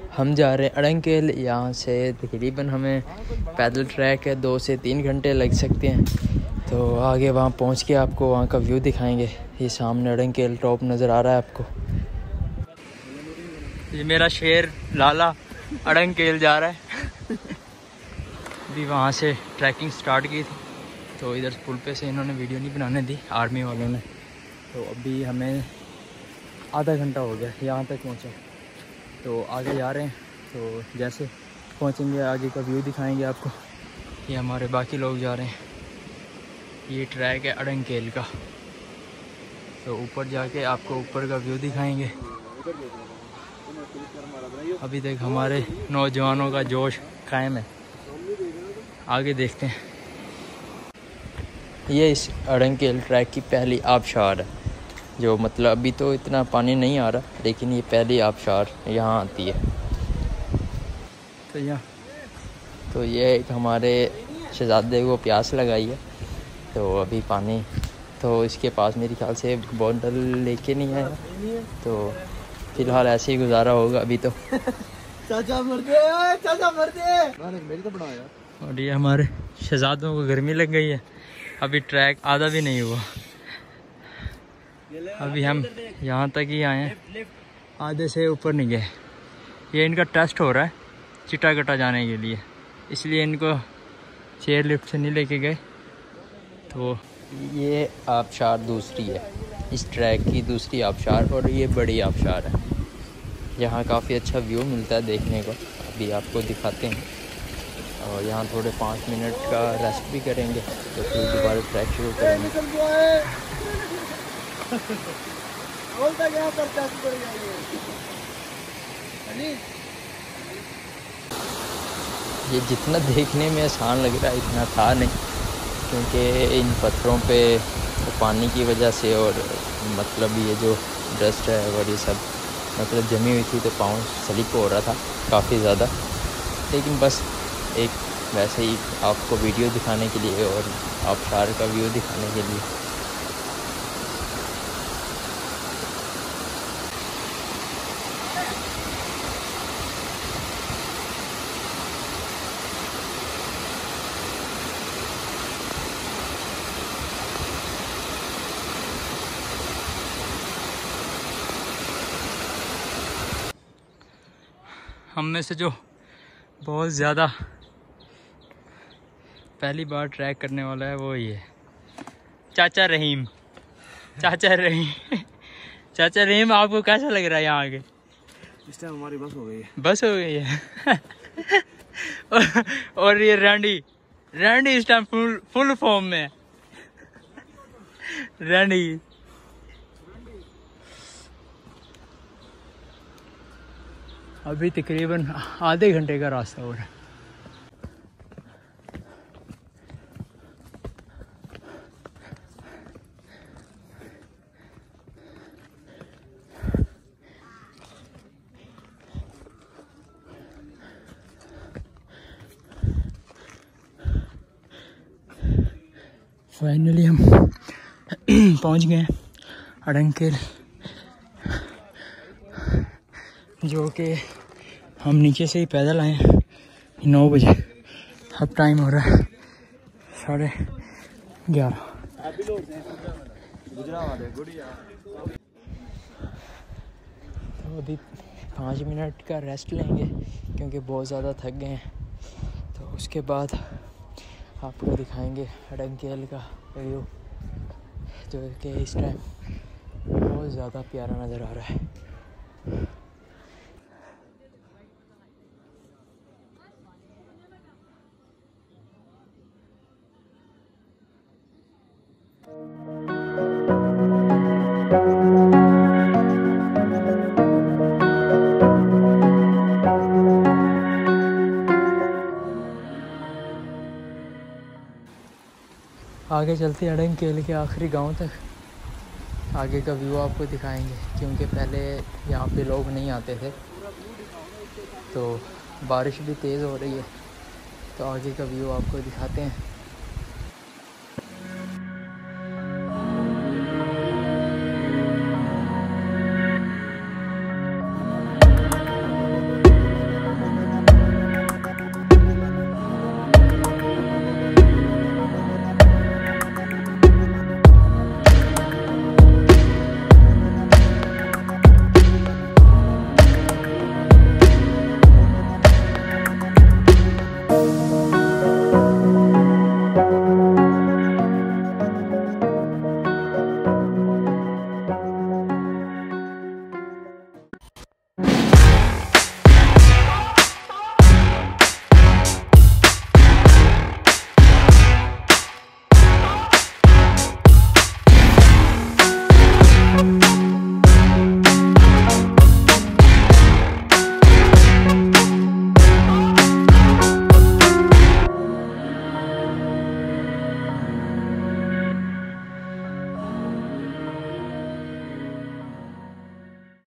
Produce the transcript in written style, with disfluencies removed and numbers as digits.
हम जा रहे हैं अड़ंकेल। यहाँ से तकरीबन हमें पैदल ट्रैक है 2 से 3 घंटे लग सकते हैं। तो आगे वहाँ पहुँच के आपको वहाँ का व्यू दिखाएंगे। ये सामने अड़ंकेल टॉप नज़र आ रहा है आपको। ये मेरा शेर लाला अड़ंकेल जा रहा है। अभी वहाँ से ट्रैकिंग स्टार्ट की थी तो इधर पुल पे से इन्होंने वीडियो नहीं बनाने दी आर्मी वालों ने। तो अभी हमें आधा घंटा हो गया यहाँ तक पहुँचे, तो आगे जा रहे हैं। तो जैसे पहुँचेंगे आगे का व्यू दिखाएंगे आपको। ये हमारे बाकी लोग जा रहे हैं। ये ट्रैक है अड़ंकेल का, तो ऊपर जाके आपको ऊपर का व्यू दिखाएंगे। अभी तक हमारे नौजवानों का जोश कायम है, आगे देखते हैं। ये इस अड़ंकेल ट्रैक की पहली आबशार है, जो मतलब अभी तो इतना पानी नहीं आ रहा, लेकिन ये पहली आबशार यहाँ आती है। तो ये एक हमारे शहजादे को प्यास लगाई है, तो अभी पानी तो इसके पास मेरे ख्याल से बोतल लेके नहीं आया, तो फिलहाल ऐसे ही गुजारा होगा अभी तो। चाचा मरते मेरी तो बनाया। और ये हमारे शहजादों को गर्मी लग गई है, अभी ट्रैक आधा भी नहीं हुआ। अभी हम यहाँ तक ही आए हैं, आधे से ऊपर नहीं गए। ये इनका टेस्ट हो रहा है चिटागटा जाने के लिए, इसलिए इनको चेयर लिफ्ट से नहीं लेके गए। तो ये आबशार दूसरी है, इस ट्रैक की दूसरी आबशार, और ये बड़ी आबशार है। यहाँ काफ़ी अच्छा व्यू मिलता है देखने को, अभी आपको दिखाते हैं। और यहाँ थोड़े 5 मिनट का रेस्ट भी करेंगे, तो फिर दोबारा ट्रैक शुरू करेंगे। ये जितना देखने में आसान लग रहा है इतना था नहीं, क्योंकि इन पत्थरों पे पानी की वजह से और मतलब ये जो डस्ट है और ये सब मतलब जमी हुई थी, तो पाँव स्लिप हो रहा था काफ़ी ज़्यादा। लेकिन बस एक वैसे ही आपको वीडियो दिखाने के लिए और आबशार का व्यू दिखाने के लिए। हम में से जो बहुत ज़्यादा पहली बार ट्रैक करने वाला है वो ये चाचा रहीम। चाचा रहीम आपको कैसा लग रहा है यहाँ आके? इस टाइम हमारी बस हो गई है। बस हो गई है। और ये रैंडी इस टाइम फुल फॉर्म में है। रैंडी अभी तकरीबन आधे घंटे का रास्ता हो रहा है। फाइनली हम पहुंच गए अड़ंकेल, जो कि हम नीचे से ही पैदल आए हैं 9 बजे। अब टाइम हो रहा है 11:30। तो अभी 5 मिनट का रेस्ट लेंगे, क्योंकि बहुत ज़्यादा थक गए हैं। तो उसके बाद आपको दिखाएंगे अड़ंकेल का व्यू, जो कि इस टाइम बहुत ज़्यादा प्यारा नज़र आ रहा है। आगे चलते हैं अड़ंकेल के आखिरी गांव तक, आगे का व्यू आपको दिखाएंगे, क्योंकि पहले यहाँ पे लोग नहीं आते थे। तो बारिश भी तेज़ हो रही है, तो आगे का व्यू आपको दिखाते हैं।